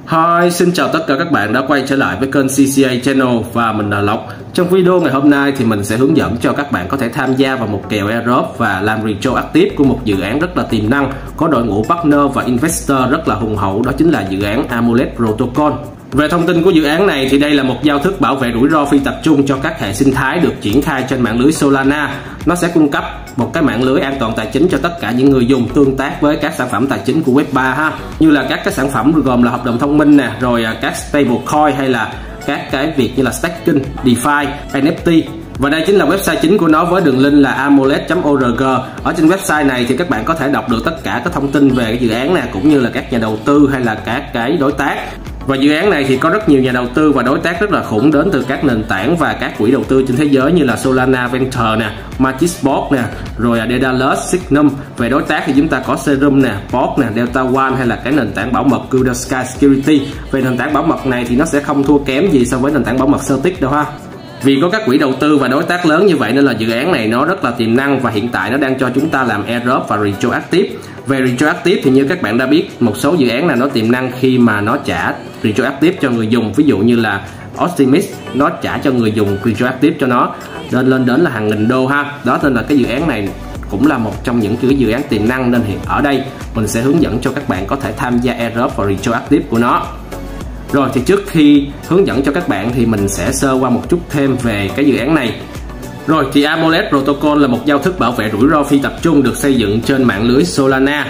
Hi, xin chào tất cả các bạn đã quay trở lại với kênh CCA Channel và mình là Lộc. Trong video ngày hôm nay thì mình sẽ hướng dẫn cho các bạn có thể tham gia vào một kèo airdrop và làm retroactive của một dự án rất là tiềm năng, có đội ngũ partner và investor rất là hùng hậu, đó chính là dự án Amulet Protocol. Về thông tin của dự án này thì đây là một giao thức bảo vệ rủi ro phi tập trung cho các hệ sinh thái được triển khai trên mạng lưới Solana. Nó sẽ cung cấp một cái mạng lưới an toàn tài chính cho tất cả những người dùng tương tác với các sản phẩm tài chính của Web3 ha, như là các cái sản phẩm gồm là hợp đồng thông minh nè, rồi các stablecoin hay là các cái việc như là staking, DeFi, NFT. Và đây chính là website chính của nó với đường link là amulet.org. Ở trên website này thì các bạn có thể đọc được tất cả các thông tin về cái dự án nè, cũng như là các nhà đầu tư hay là các cái đối tác. Và dự án này thì có rất nhiều nhà đầu tư và đối tác rất là khủng đến từ các nền tảng và các quỹ đầu tư trên thế giới như là Solana Venture nè, Magisport nè, rồi Daedalus, Signum. Về đối tác thì chúng ta có Serum nè, Port nè, Delta One hay là cái nền tảng bảo mật Kuda Sky Security. Về nền tảng bảo mật này thì nó sẽ không thua kém gì so với nền tảng bảo mật Certic đâu ha. Vì có các quỹ đầu tư và đối tác lớn như vậy nên là dự án này nó rất là tiềm năng và hiện tại nó đang cho chúng ta làm airdrop và retroactive. Về retroactive thì như các bạn đã biết, một số dự án là nó tiềm năng khi mà nó trả retroactive cho người dùng. Ví dụ như là Optimism, nó trả cho người dùng retroactive cho nó lên đến là hàng nghìn đô ha. Đó nên là cái dự án này cũng là một trong những cái dự án tiềm năng, nên hiện ở đây mình sẽ hướng dẫn cho các bạn có thể tham gia airdrop và retroactive của nó. Rồi thì trước khi hướng dẫn cho các bạn thì mình sẽ sơ qua một chút thêm về cái dự án này. Rồi thì Amulet Protocol là một giao thức bảo vệ rủi ro phi tập trung được xây dựng trên mạng lưới Solana.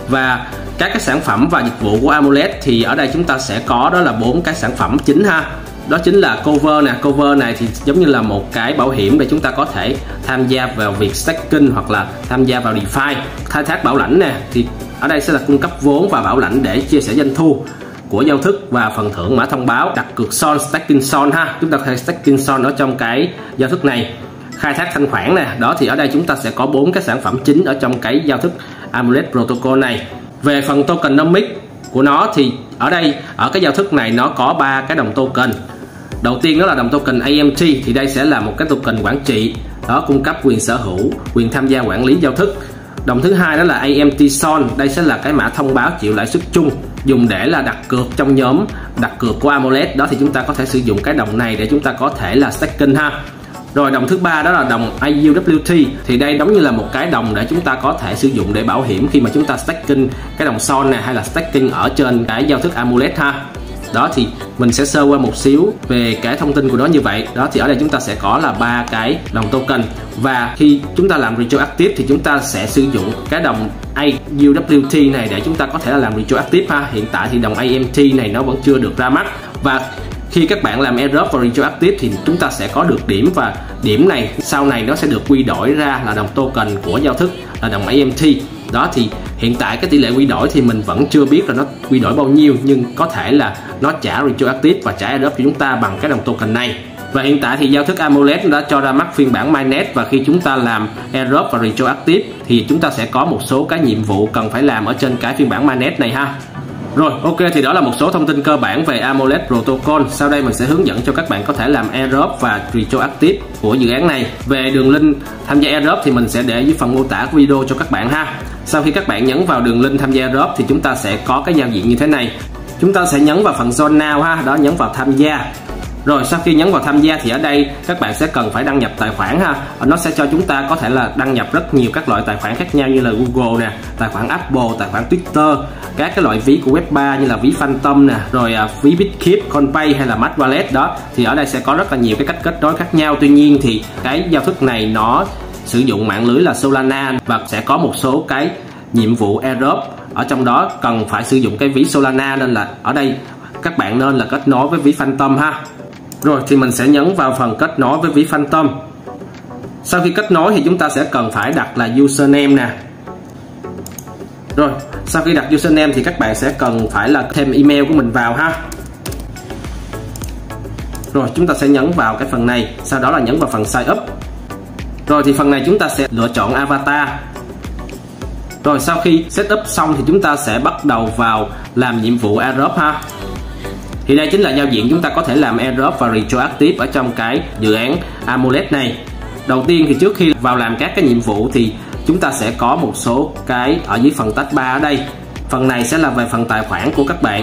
Và các cái sản phẩm và dịch vụ của Amulet thì ở đây chúng ta sẽ có đó là 4 cái sản phẩm chính ha. Đó chính là cover nè, cover này thì giống như là một cái bảo hiểm để chúng ta có thể tham gia vào việc staking hoặc là tham gia vào DeFi. Khai thác bảo lãnh nè, thì ở đây sẽ là cung cấp vốn và bảo lãnh để chia sẻ doanh thu của giao thức, và phần thưởng mã thông báo, đặt cược son, staking son ha, chúng ta có thể staking son ở trong cái giao thức này. Khai thác thanh khoản nè, đó thì ở đây chúng ta sẽ có 4 cái sản phẩm chính ở trong cái giao thức Amulet Protocol này. Về phần tokenomics của nó thì ở đây ở cái giao thức này nó có 3 cái đồng token. Đầu tiên đó là đồng token AMT, thì đây sẽ là một cái token quản trị, đó cung cấp quyền sở hữu, quyền tham gia quản lý giao thức. Đồng thứ hai đó là AMT Son, đây sẽ là cái mã thông báo chịu lãi suất chung, dùng để là đặt cược trong nhóm đặt cược của Amulet. Đó thì chúng ta có thể sử dụng cái đồng này để chúng ta có thể là staking ha. Rồi đồng thứ ba đó là đồng AUWT, thì đây giống như là một cái đồng để chúng ta có thể sử dụng để bảo hiểm khi mà chúng ta staking cái đồng Son này hay là staking ở trên cái giao thức Amulet ha. Đó thì mình sẽ sơ qua một xíu về cái thông tin của nó như vậy. Đó thì ở đây chúng ta sẽ có là 3 cái đồng token, và khi chúng ta làm retroactive thì chúng ta sẽ sử dụng cái đồng AUWT này để chúng ta có thể là làm retroactive ha. Hiện tại thì đồng AMT này nó vẫn chưa được ra mắt, và khi các bạn làm airdrop và retroactive thì chúng ta sẽ có được điểm, và điểm này sau này nó sẽ được quy đổi ra là đồng token của giao thức là đồng AMT. Đó thì hiện tại cái tỷ lệ quy đổi thì mình vẫn chưa biết là nó quy đổi bao nhiêu, nhưng có thể là nó trả retroactive và trả airdrop cho chúng ta bằng cái đồng token này. Và hiện tại thì giao thức Amulet đã cho ra mắt phiên bản mainnet, và khi chúng ta làm airdrop và retroactive thì chúng ta sẽ có một số cái nhiệm vụ cần phải làm ở trên cái phiên bản mainnet này ha. Rồi, ok, thì đó là một số thông tin cơ bản về Amulet Protocol. Sau đây mình sẽ hướng dẫn cho các bạn có thể làm airdrop và retroactive của dự án này. Về đường link tham gia airdrop thì mình sẽ để dưới phần mô tả của video cho các bạn ha. Sau khi các bạn nhấn vào đường link tham gia airdrop thì chúng ta sẽ có cái giao diện như thế này. Chúng ta sẽ nhấn vào phần Join Now ha, đó, nhấn vào tham gia. Rồi sau khi nhấn vào tham gia thì ở đây các bạn sẽ cần phải đăng nhập tài khoản ha. Nó sẽ cho chúng ta có thể là đăng nhập rất nhiều các loại tài khoản khác nhau như là Google nè, tài khoản Apple, tài khoản Twitter, các cái loại ví của Web3 như là ví Phantom nè, rồi ví Bitkip, Coinpay hay là Mad Wallet. Đó thì ở đây sẽ có rất là nhiều cái cách kết nối khác nhau. Tuy nhiên thì cái giao thức này nó sử dụng mạng lưới là Solana và sẽ có một số cái nhiệm vụ airdrop ở trong đó cần phải sử dụng cái ví Solana, nên là ở đây các bạn nên là kết nối với ví Phantom ha. Rồi thì mình sẽ nhấn vào phần kết nối với ví Phantom. Sau khi kết nối thì chúng ta sẽ cần phải đặt là username nè. Rồi sau khi đặt username thì các bạn sẽ cần phải là thêm email của mình vào ha. Rồi chúng ta sẽ nhấn vào cái phần này, sau đó là nhấn vào phần sign up. Rồi thì phần này chúng ta sẽ lựa chọn avatar. Rồi sau khi setup xong thì chúng ta sẽ bắt đầu vào làm nhiệm vụ airdrop ha. Thì đây chính là giao diện chúng ta có thể làm airdrop và retroactive ở trong cái dự án Amulet này. Đầu tiên thì trước khi vào làm các cái nhiệm vụ thì chúng ta sẽ có một số cái ở dưới phần tách 3 ở đây. Phần này sẽ là về phần tài khoản của các bạn.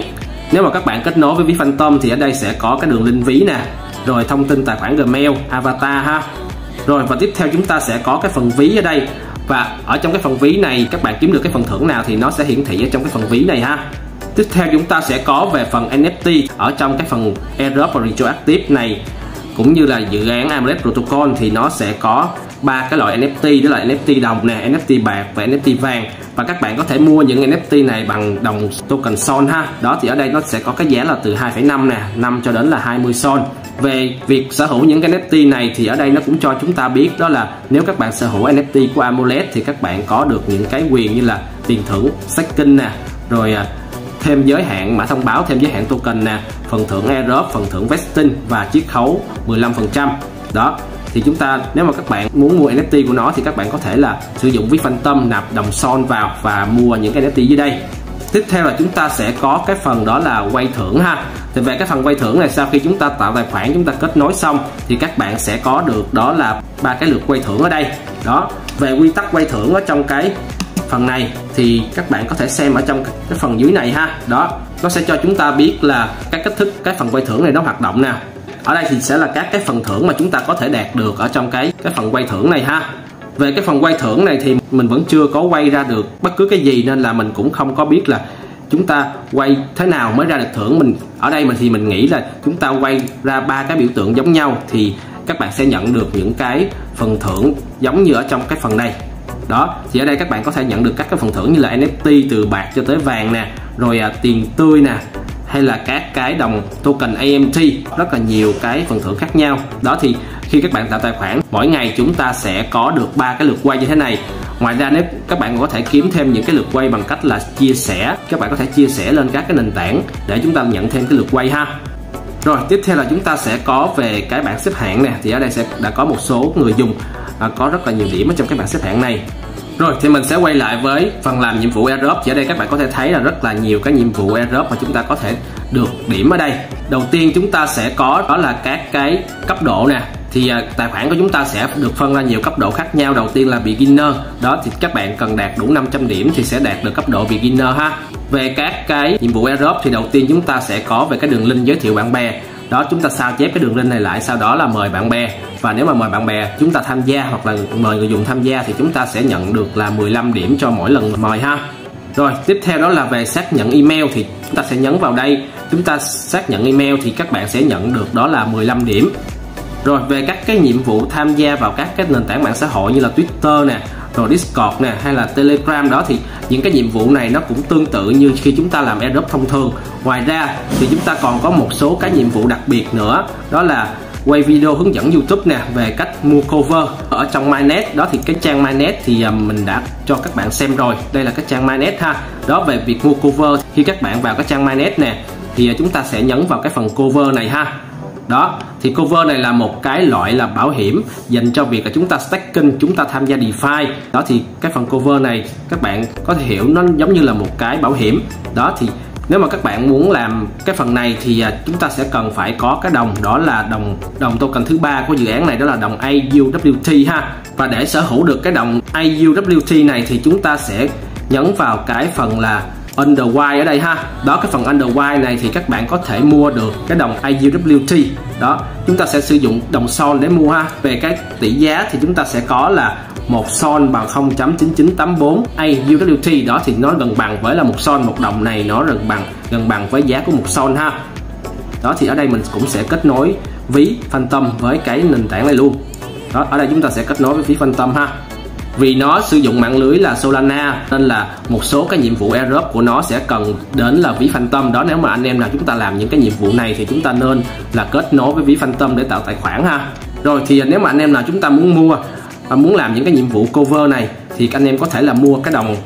Nếu mà các bạn kết nối với ví Phantom thì ở đây sẽ có cái đường link ví nè, rồi thông tin tài khoản Gmail, avatar ha. Rồi và tiếp theo chúng ta sẽ có cái phần ví ở đây, và ở trong cái phần ví này các bạn kiếm được cái phần thưởng nào thì nó sẽ hiển thị ở trong cái phần ví này ha. Tiếp theo chúng ta sẽ có về phần NFT ở trong cái phần airdrop và retroactive này, cũng như là dự án AMOLED Protocol thì nó sẽ có 3 cái loại NFT, đó là NFT đồng nè, NFT bạc và NFT vàng. Và các bạn có thể mua những NFT này bằng đồng token SOL ha. Đó thì ở đây nó sẽ có cái giá là từ 2,5 nè, 5 cho đến là 20 SOL. Về việc sở hữu những cái NFT này thì ở đây nó cũng cho chúng ta biết đó là nếu các bạn sở hữu NFT của AMOLED thì các bạn có được những cái quyền như là tiền thưởng staking nè, rồi thêm giới hạn mã thông báo, thêm giới hạn token nè, phần thưởng airdrop, phần thưởng vesting và chiết khấu 15%. Đó thì chúng ta, nếu mà các bạn muốn mua NFT của nó thì các bạn có thể là sử dụng ví Phantom, nạp đồng SOL vào và mua những cái NFT dưới đây. Tiếp theo là chúng ta sẽ có cái phần đó là quay thưởng ha. Thì về cái phần quay thưởng này, sau khi chúng ta tạo tài khoản, chúng ta kết nối xong thì các bạn sẽ có được đó là 3 cái lượt quay thưởng ở đây. Đó, về quy tắc quay thưởng ở trong cái phần này thì các bạn có thể xem ở trong cái phần dưới này ha. Đó, nó sẽ cho chúng ta biết là các cách thức cái phần quay thưởng này nó hoạt động nào. Ở đây thì sẽ là các cái phần thưởng mà chúng ta có thể đạt được ở trong cái phần quay thưởng này ha. Về cái phần quay thưởng này thì mình vẫn chưa có quay ra được bất cứ cái gì, nên là mình cũng không có biết là chúng ta quay thế nào mới ra được thưởng. Ở đây thì mình nghĩ là chúng ta quay ra 3 cái biểu tượng giống nhau thì các bạn sẽ nhận được những cái phần thưởng giống như ở trong cái phần này. Đó, thì ở đây các bạn có thể nhận được các cái phần thưởng như là NFT từ bạc cho tới vàng nè, rồi tiền tươi nè, hay là các cái đồng token AMT, rất là nhiều cái phần thưởng khác nhau. Đó thì khi các bạn tạo tài khoản, mỗi ngày chúng ta sẽ có được 3 cái lượt quay như thế này. Ngoài ra nếu các bạn có thể kiếm thêm những cái lượt quay bằng cách là chia sẻ, các bạn có thể chia sẻ lên các cái nền tảng để chúng ta nhận thêm cái lượt quay ha. Rồi tiếp theo là chúng ta sẽ có về cái bảng xếp hạng nè, thì ở đây sẽ đã có một số người dùng có rất là nhiều điểm ở trong cái bảng xếp hạng này. Rồi thì mình sẽ quay lại với phần làm nhiệm vụ airdrop. Thì ở đây các bạn có thể thấy là rất là nhiều cái nhiệm vụ airdrop mà chúng ta có thể được điểm ở đây. Đầu tiên chúng ta sẽ có đó là các cái cấp độ nè. Thì tài khoản của chúng ta sẽ được phân ra nhiều cấp độ khác nhau. Đầu tiên là beginner. Đó thì các bạn cần đạt đủ 500 điểm thì sẽ đạt được cấp độ beginner ha. Về các cái nhiệm vụ airdrop thì đầu tiên chúng ta sẽ có về cái đường link giới thiệu bạn bè. Đó, chúng ta sao chép cái đường link này lại, sau đó là mời bạn bè. Và nếu mà mời bạn bè chúng ta tham gia hoặc là mời người dùng tham gia thì chúng ta sẽ nhận được là 15 điểm cho mỗi lần mời ha. Rồi tiếp theo đó là về xác nhận email, thì chúng ta sẽ nhấn vào đây. Chúng ta xác nhận email thì các bạn sẽ nhận được đó là 15 điểm. Rồi về các cái nhiệm vụ tham gia vào các cái nền tảng mạng xã hội như là Twitter nè, rồi Discord nè, hay là Telegram, đó thì những cái nhiệm vụ này nó cũng tương tự như khi chúng ta làm airdrop thông thường. Ngoài ra thì chúng ta còn có một số cái nhiệm vụ đặc biệt nữa, đó là quay video hướng dẫn YouTube nè, về cách mua cover ở trong MyNet. Đó thì cái trang MyNet thì mình đã cho các bạn xem rồi, đây là cái trang MyNet ha. Đó, về việc mua cover, khi các bạn vào cái trang MyNet nè thì chúng ta sẽ nhấn vào cái phần cover này ha. Đó thì cover này là một cái loại là bảo hiểm dành cho việc là chúng ta staking, chúng ta tham gia DeFi. Đó thì cái phần cover này các bạn có thể hiểu nó giống như là một cái bảo hiểm. Đó thì nếu mà các bạn muốn làm cái phần này thì chúng ta sẽ cần phải có cái đồng, đó là đồng token thứ 3 của dự án này, đó là đồng AUWT ha. Và để sở hữu được cái đồng AUWT này thì chúng ta sẽ nhấn vào cái phần là Underwire ở đây ha. Đó, cái phần Underwire này thì các bạn có thể mua được cái đồng AUWT. Đó, chúng ta sẽ sử dụng đồng SOL để mua ha. Về cái tỷ giá thì chúng ta sẽ có là một SOL bằng 0.9984 AUWT. Đó thì nó gần bằng với là một SOL, một đồng này nó gần bằng với giá của một SOL ha. Đó thì ở đây mình cũng sẽ kết nối ví Phantom với cái nền tảng này luôn. Đó, ở đây chúng ta sẽ kết nối với ví Phantom ha. Vì nó sử dụng mạng lưới là Solana nên là một số cái nhiệm vụ airdrop của nó sẽ cần đến là ví Phantom. Đó, nếu mà anh em nào chúng ta làm những cái nhiệm vụ này thì chúng ta nên là kết nối với ví Phantom để tạo tài khoản ha. Rồi thì nếu mà anh em nào chúng ta muốn làm những cái nhiệm vụ cover này thì anh em có thể là mua cái đồng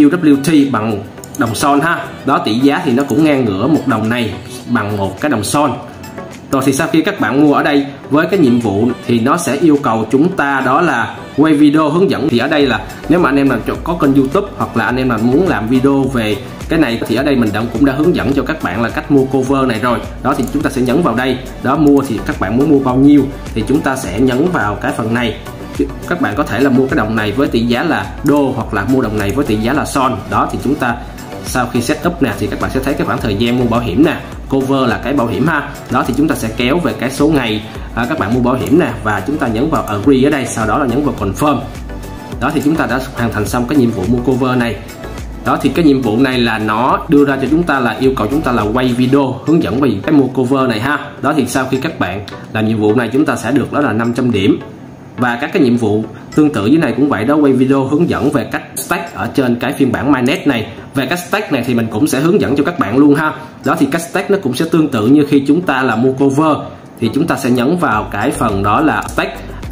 AUWT bằng đồng SOL ha. Đó, tỷ giá thì nó cũng ngang ngửa một đồng này bằng một cái đồng SOL. Rồi thì sau khi các bạn mua ở đây với cái nhiệm vụ thì nó sẽ yêu cầu chúng ta đó là quay video hướng dẫn. Thì ở đây là nếu mà anh em nào có kênh YouTube hoặc là anh em nào muốn làm video về cái này thì ở đây mình cũng đã hướng dẫn cho các bạn là cách mua cover này rồi. Đó thì chúng ta sẽ nhấn vào đây. Đó, mua thì các bạn muốn mua bao nhiêu thì chúng ta sẽ nhấn vào cái phần này. Các bạn có thể là mua cái đồng này với tỷ giá là đô hoặc là mua đồng này với tỷ giá là SOL. Đó thì chúng ta sau khi setup nè thì các bạn sẽ thấy cái khoảng thời gian mua bảo hiểm nè, cover là cái bảo hiểm ha. Đó thì chúng ta sẽ kéo về cái số ngày các bạn mua bảo hiểm nè, và chúng ta nhấn vào agree ở đây, sau đó là nhấn vào confirm. Đó thì chúng ta đã hoàn thành xong cái nhiệm vụ mua cover này. Đó thì cái nhiệm vụ này là nó đưa ra cho chúng ta là yêu cầu chúng ta là quay video hướng dẫn về cái mua cover này ha. Đó thì sau khi các bạn làm nhiệm vụ này chúng ta sẽ được đó là 500 điểm. Và các cái nhiệm vụ tương tự với này cũng vậy đó, quay video hướng dẫn về cách stack ở trên cái phiên bản Mainnet này. Về cách stack này thì mình cũng sẽ hướng dẫn cho các bạn luôn ha. Đó thì cách stack nó cũng sẽ tương tự như khi chúng ta là mua cover, thì chúng ta sẽ nhấn vào cái phần đó là stack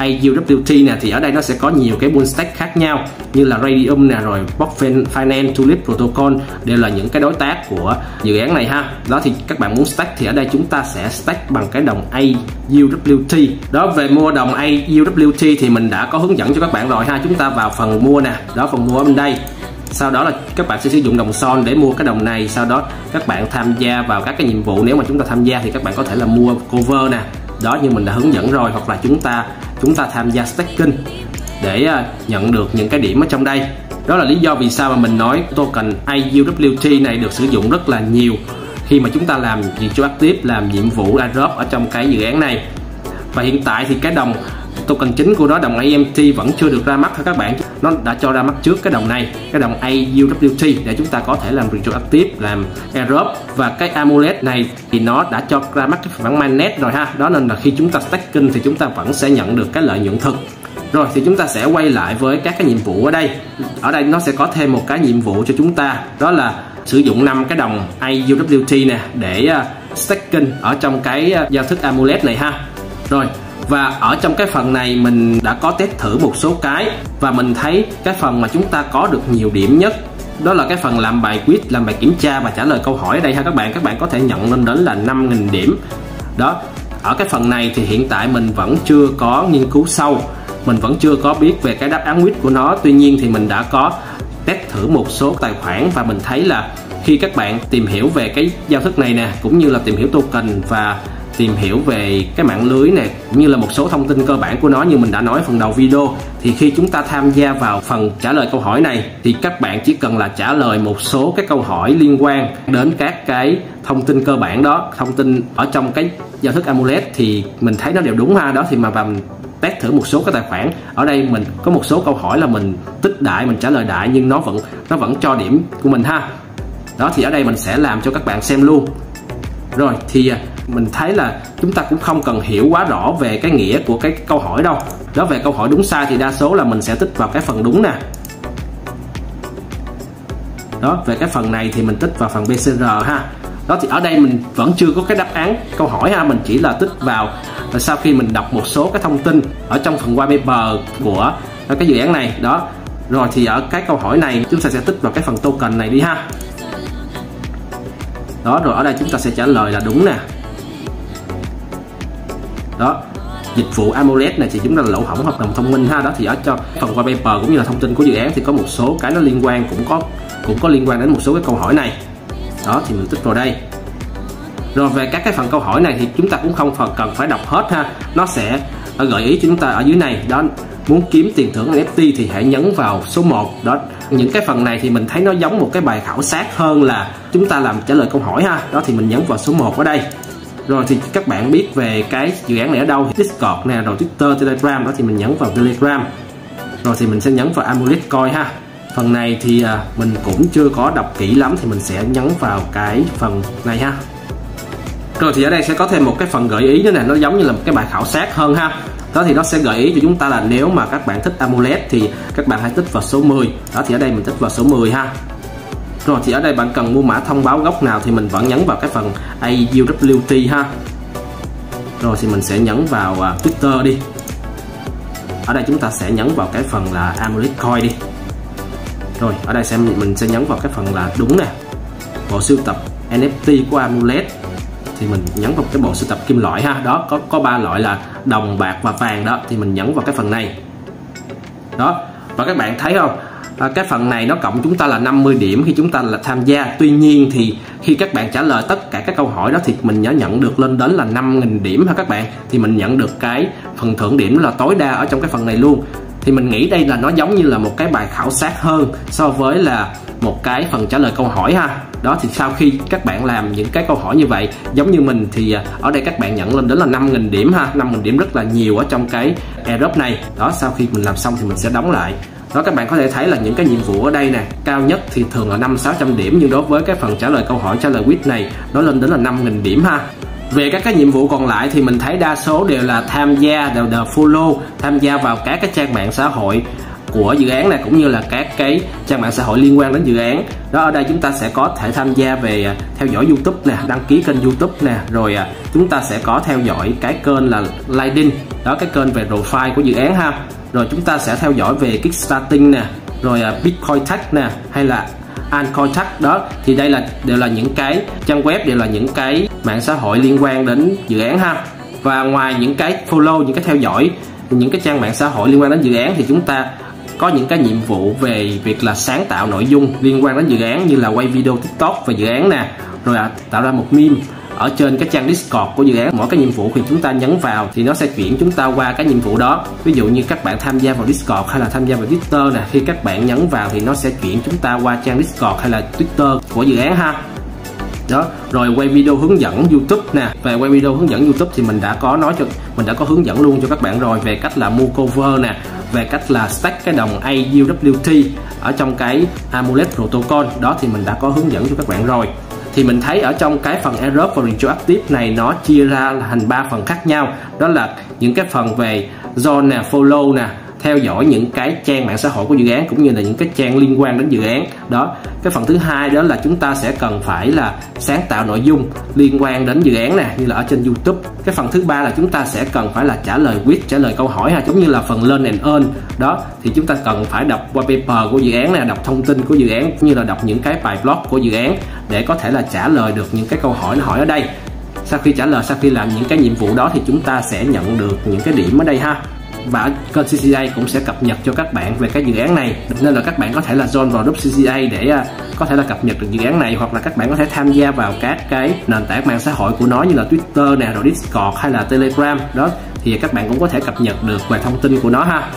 AUWT nè, thì ở đây nó sẽ có nhiều cái pool stack khác nhau như là Radium nè, rồi Block Finance, Tulip Protocol đều là những cái đối tác của dự án này ha. Đó thì các bạn muốn stack thì ở đây chúng ta sẽ stack bằng cái đồng AUWT. Đó, về mua đồng AUWT thì mình đã có hướng dẫn cho các bạn rồi ha. Chúng ta vào phần mua nè, đó phần mua ở bên đây. Sau đó là các bạn sẽ sử dụng đồng Son để mua cái đồng này, sau đó các bạn tham gia vào các cái nhiệm vụ. Nếu mà chúng ta tham gia thì các bạn có thể là mua cover nè, đó như mình đã hướng dẫn rồi, hoặc là chúng ta tham gia staking để nhận được những cái điểm ở trong đây. Đó là lý do vì sao mà mình nói token AUWT này được sử dụng rất là nhiều khi mà chúng ta làm Retro Active, làm nhiệm vụ airdrop ở trong cái dự án này. Và hiện tại thì cái đồng token chính của nó, đồng AMT vẫn chưa được ra mắt ha các bạn. Nó đã cho ra mắt trước cái đồng này, cái đồng AUWT, để chúng ta có thể làm Retro Active, làm airdrop. Và cái amulet này thì nó đã cho ra mắt cái bản Mainnet rồi ha. Đó nên là khi chúng ta staking thì chúng ta vẫn sẽ nhận được cái lợi nhuận thực. Rồi thì chúng ta sẽ quay lại với các cái nhiệm vụ ở đây. Ở đây nó sẽ có thêm một cái nhiệm vụ cho chúng ta, đó là sử dụng 5 cái đồng AUWT nè để staking ở trong cái giao thức amulet này ha. Rồi, và ở trong cái phần này mình đã có test thử một số cái, và mình thấy cái phần mà chúng ta có được nhiều điểm nhất đó là cái phần làm bài quiz, làm bài kiểm tra và trả lời câu hỏi ở đây ha các bạn. Các bạn có thể nhận lên đến là 5.000 điểm. Đó, ở cái phần này thì hiện tại mình vẫn chưa có nghiên cứu sâu, mình vẫn chưa có biết về cái đáp án quiz của nó. Tuy nhiên thì mình đã có test thử một số tài khoản, và mình thấy là khi các bạn tìm hiểu về cái giao thức này nè, cũng như là tìm hiểu token và tìm hiểu về cái mạng lưới này, cũng như là một số thông tin cơ bản của nó như mình đã nói phần đầu video, thì khi chúng ta tham gia vào phần trả lời câu hỏi này thì các bạn chỉ cần là trả lời một số cái câu hỏi liên quan đến các cái thông tin cơ bản đó, thông tin ở trong cái giao thức amulet thì mình thấy nó đều đúng ha. Đó thì mà mình test thử một số cái tài khoản ở đây, mình có một số câu hỏi là mình tích đại, mình trả lời đại nhưng nó vẫn cho điểm của mình ha. Đó thì ở đây mình sẽ làm cho các bạn xem luôn. Rồi thì mình thấy là chúng ta cũng không cần hiểu quá rõ về cái nghĩa của cái câu hỏi đâu. Đó, về câu hỏi đúng sai thì đa số là mình sẽ tích vào cái phần đúng nè. Đó, về cái phần này thì mình tích vào phần BCR ha. Đó thì ở đây mình vẫn chưa có cái đáp án câu hỏi ha, mình chỉ là tích vào sau khi mình đọc một số cái thông tin ở trong phần white paper của cái dự án này. Đó, rồi thì ở cái câu hỏi này chúng ta sẽ tích vào cái phần token này đi ha. Đó, rồi ở đây chúng ta sẽ trả lời là đúng nè. Đó, dịch vụ amulet này thì chúng ta là lỗ hổng hợp đồng thông minh ha. Đó thì ở cho phần white paper cũng như là thông tin của dự án thì có một số cái nó liên quan, cũng có liên quan đến một số cái câu hỏi này. Đó thì mình tích vào đây. Rồi về các cái phần câu hỏi này thì chúng ta cũng không cần phải đọc hết ha. Nó sẽ gợi ý cho chúng ta ở dưới này. Đó, muốn kiếm tiền thưởng NFT thì hãy nhấn vào số 1. Đó, những cái phần này thì mình thấy nó giống một cái bài khảo sát hơn là chúng ta làm trả lời câu hỏi ha. Đó thì mình nhấn vào số 1 ở đây. Rồi thì các bạn biết về cái dự án này ở đâu, Discord nè, rồi Twitter, Telegram. Đó thì mình nhấn vào Telegram. Rồi thì mình sẽ nhấn vào Amulet Coin ha. Phần này thì mình cũng chưa có đọc kỹ lắm thì mình sẽ nhấn vào cái phần này ha. Rồi thì ở đây sẽ có thêm một cái phần gợi ý nữa nè, nó giống như là một cái bài khảo sát hơn ha. Đó thì nó sẽ gợi ý cho chúng ta là nếu mà các bạn thích amulet thì các bạn hãy tích vào số 10. Đó thì ở đây mình tích vào số 10 ha. Rồi thì ở đây bạn cần mua mã thông báo gốc nào thì mình vẫn nhấn vào cái phần AUWT ha. Rồi thì mình sẽ nhấn vào Twitter đi. Ở đây chúng ta sẽ nhấn vào cái phần là Amulet Coin đi. Rồi ở đây mình sẽ nhấn vào cái phần là đúng nè, bộ sưu tập NFT của Amulet thì mình nhấn vào cái bộ sưu tập kim loại ha. Đó có 3 loại là đồng, bạc và vàng. Đó thì mình nhấn vào cái phần này. Đó, và các bạn thấy không, cái phần này nó cộng chúng ta là 50 điểm khi chúng ta là tham gia. Tuy nhiên thì khi các bạn trả lời tất cả các câu hỏi đó thì mình đã nhận được lên đến là 5.000 điểm ha các bạn. Thì mình nhận được cái phần thưởng điểm là tối đa ở trong cái phần này luôn. Thì mình nghĩ đây là nó giống như là một cái bài khảo sát hơn so với là một cái phần trả lời câu hỏi ha. Đó, thì sau khi các bạn làm những cái câu hỏi như vậy giống như mình thì ở đây các bạn nhận lên đến là 5.000 điểm ha. 5.000 điểm rất là nhiều ở trong cái airdrop này. Đó, sau khi mình làm xong thì mình sẽ đóng lại. Đó, các bạn có thể thấy là những cái nhiệm vụ ở đây nè, cao nhất thì thường là 500-600 điểm, nhưng đối với cái phần trả lời câu hỏi, trả lời quiz này nó lên đến là 5.000 điểm ha. Về các cái nhiệm vụ còn lại thì mình thấy đa số đều là tham gia, đều follow, tham gia vào các cái trang mạng xã hội của dự án này, cũng như là các cái trang mạng xã hội liên quan đến dự án. Đó, ở đây chúng ta sẽ có thể tham gia về theo dõi YouTube nè, đăng ký kênh YouTube nè, rồi chúng ta sẽ có theo dõi cái kênh là Lightning, đó, cái kênh về profile của dự án ha. Rồi chúng ta sẽ theo dõi về Kickstarting nè, rồi Bitcoin Tech nè, hay là Altcoin Tech. Đó, thì đây đều là những cái trang web, đều là những cái mạng xã hội liên quan đến dự án ha. Và ngoài những cái follow, những cái theo dõi những cái trang mạng xã hội liên quan đến dự án thì chúng ta có những cái nhiệm vụ về việc là sáng tạo nội dung liên quan đến dự án, như là quay video TikTok về dự án nè, rồi tạo ra một meme ở trên cái trang Discord của dự án. Mỗi cái nhiệm vụ thì chúng ta nhấn vào thì nó sẽ chuyển chúng ta qua cái nhiệm vụ đó. Ví dụ như các bạn tham gia vào Discord hay là tham gia vào Twitter nè, khi các bạn nhấn vào thì nó sẽ chuyển chúng ta qua trang Discord hay là Twitter của dự án ha. Đó, rồi quay video hướng dẫn YouTube nè. Về quay video hướng dẫn YouTube thì mình đã có hướng dẫn luôn cho các bạn rồi, về cách là mua cover nè, về cách là stack cái đồng AUWT ở trong cái Amulet Protocol. Đó, thì mình đã có hướng dẫn cho các bạn rồi. Thì mình thấy ở trong cái phần airdrop và retroactive này nó chia ra thành 3 phần khác nhau. Đó là những cái phần về join nè, follow nè, theo dõi những cái trang mạng xã hội của dự án, cũng như là những cái trang liên quan đến dự án. Đó, cái phần thứ hai đó là chúng ta sẽ cần phải là sáng tạo nội dung liên quan đến dự án nè, như là ở trên YouTube. Cái phần thứ ba là chúng ta sẽ cần phải là trả lời quiz, trả lời câu hỏi ha, giống như là phần learn and earn. Đó, thì chúng ta cần phải đọc white paper của dự án nè, đọc thông tin của dự án, cũng như là đọc những cái bài blog của dự án để có thể là trả lời được những cái câu hỏi nó hỏi ở đây. Sau khi trả lời, sau khi làm những cái nhiệm vụ đó thì chúng ta sẽ nhận được những cái điểm ở đây ha. Và kênh CCA cũng sẽ cập nhật cho các bạn về cái dự án này, nên là các bạn có thể là join vào group CCA để có thể là cập nhật được dự án này, hoặc là các bạn có thể tham gia vào các cái nền tảng mạng xã hội của nó như là Twitter nè, rồi Discord hay là Telegram. Đó, thì các bạn cũng có thể cập nhật được về thông tin của nó ha.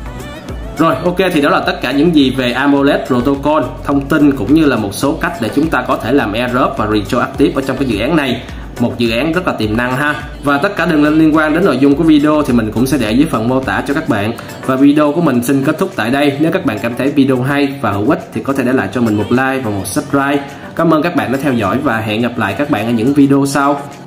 Rồi, ok, thì đó là tất cả những gì về Amulet Protocol, thông tin cũng như là một số cách để chúng ta có thể làm airdrop và retroactive ở trong cái dự án này. Một dự án rất là tiềm năng ha. Và tất cả đường link liên quan đến nội dung của video thì mình cũng sẽ để dưới phần mô tả cho các bạn. Và video của mình xin kết thúc tại đây. Nếu các bạn cảm thấy video hay và hữu ích thì có thể để lại cho mình một like và một subscribe. Cảm ơn các bạn đã theo dõi và hẹn gặp lại các bạn ở những video sau.